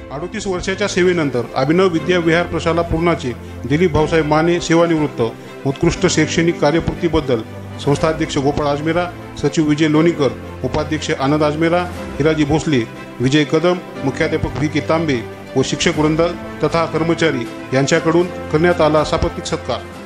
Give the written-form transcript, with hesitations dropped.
38 वर्षाच्या सेवेनंतर अभिनव विद्या विहार प्रशाला पूर्णाचे दिलीप भाऊसाहेब माने सेवानिवृत्त उत्कृष्ट शैक्षणिक कार्यपूर्तीबद्दल संस्थाध्यक्ष गोपाळ आजमेरा, सचिव विजय लोणीकर, उपाध्यक्ष आनंद आजमेरा, हिराजी भोसले, विजय कदम, मुख्याध्यापक व्ही के तांबे व शिक्षक वृंद तथा कर्मचारी यांच्याकडून करण्यात आला सापत्तिक सत्कार।